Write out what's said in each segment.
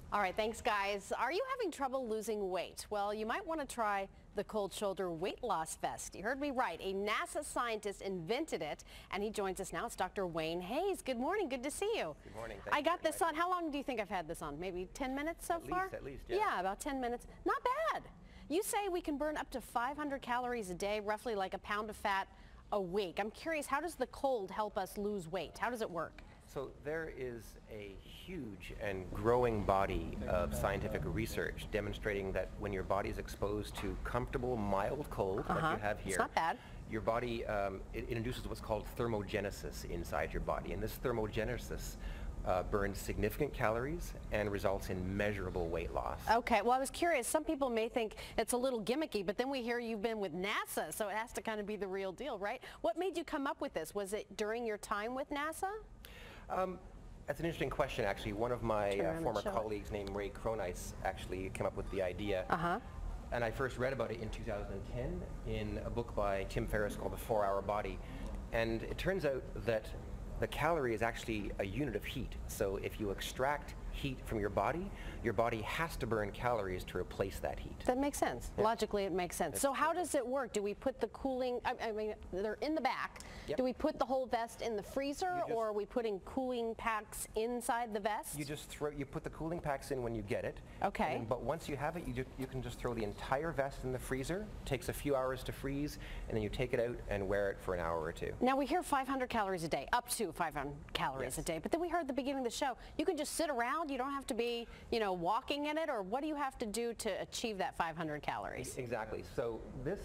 All right, thanks guys. Are you having trouble losing weight? Well, you might want to try the cold shoulder weight loss vest. You heard me right. A NASA scientist invented it, and he joins us now. It's Dr. Wayne Hayes. Good morning. Good to see you. Good morning. I got this on. How long do you think I've had this on? Maybe 10 minutes so far? At least, yeah. Yeah, about 10 minutes. Not bad. You say we can burn up to 500 calories a day, roughly like a pound of fat a week. I'm curious, how does the cold help us lose weight? How does it work? So there is a huge and growing body of scientific research demonstrating that when your body is exposed to comfortable, mild cold, like you have here, it's not bad. Your body, it induces what's called thermogenesis inside your body. And this thermogenesis burns significant calories and results in measurable weight loss. Okay, well I was curious, some people may think it's a little gimmicky, but then we hear you've been with NASA, so it has to kind of be the real deal, right? What made you come up with this? Was it during your time with NASA? That's an interesting question, actually. One of my former colleagues named Ray Cronice actually came up with the idea. And I first read about it in 2010 in a book by Tim Ferriss called The 4-Hour Body. And it turns out that the calorie is actually a unit of heat. So if you extract heat from your body has to burn calories to replace that heat. That makes sense. Yeah. Logically, it makes sense. So how does it work? Do we put the cooling, I mean, they're in the back. Yep. Do we put the whole vest in the freezer, or are we putting cooling packs inside the vest? You put the cooling packs in when you get it. Okay. But once you have it, you can just throw the entire vest in the freezer. It takes a few hours to freeze, and then you take it out and wear it for an hour or two. Now we hear 500 calories a day, up to 500 calories a day. But then we heard at the beginning of the show, you can just sit around. You don't have to be, walking in it, or what do you have to do to achieve that 500 calories? Exactly. So this,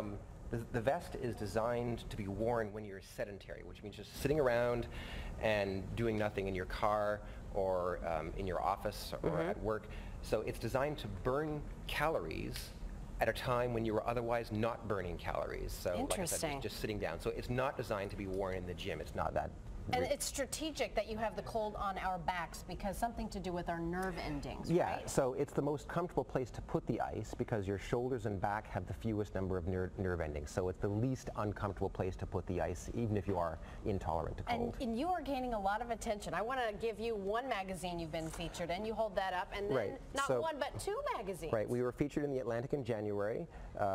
the vest is designed to be worn when you're sedentary, which means just sitting around and doing nothing in your car or in your office or at work. So it's designed to burn calories at a time when you were otherwise not burning calories. So like I said, just sitting down. So it's not designed to be worn in the gym. It's not that. And it's strategic that you have the cold on our backs because something to do with our nerve endings, yeah, right? So it's the most comfortable place to put the ice because your shoulders and back have the fewest number of nerve endings. So it's the least uncomfortable place to put the ice, even if you are intolerant to cold. And you are gaining a lot of attention. I want to give you one magazine you've been featured in. You hold that up, and then not one but two magazines. Right. We were featured in The Atlantic in January,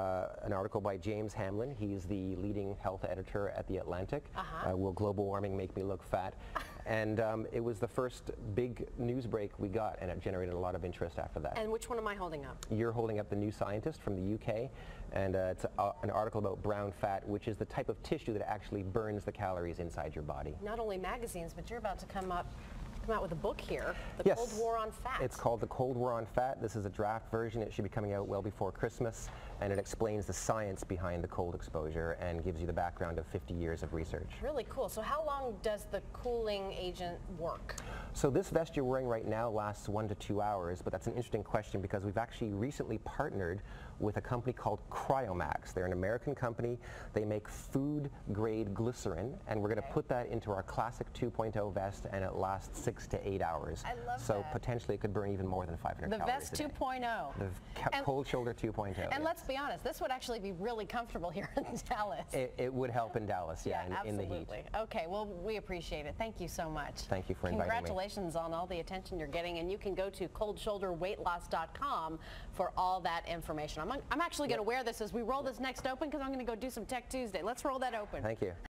an article by James Hamlin. He's the leading health editor at The Atlantic. Will global warming make me look fat? And it was the first big news break we got, and it generated a lot of interest after that. And which one am I holding up? You're holding up The New Scientist from the UK, and it's an article about brown fat, which is the type of tissue that actually burns the calories inside your body. Not only magazines, but you're about to come out with a book here, The Cold War on Fat. It's called The Cold War on Fat. This is a draft version. It should be coming out well before Christmas, and it explains the science behind the cold exposure and gives you the background of 50 years of research. Really cool. So how long does the cooling agent work? So this vest you're wearing right now lasts 1 to 2 hours, but that's an interesting question because we've actually recently partnered with a company called Cryomax. They're an American company. They make food-grade glycerin, and we're going to put that into our Classic 2.0 vest, and it lasts 6 to 8 hours. I love so potentially it could burn even more than 500 calories a day. The vest 2.0. The cold shoulder 2.0. And let's be honest, this would actually be really comfortable here in Dallas. It would help in Dallas, in the heat. Okay, well, we appreciate it. Thank you so much. Thank you for inviting me. Congratulations on all the attention you're getting, and you can go to coldshoulderweightloss.com for all that information. I'm actually going to wear this as we roll this next open because I'm going to go do some Tech Tuesday. Let's roll that open. Thank you.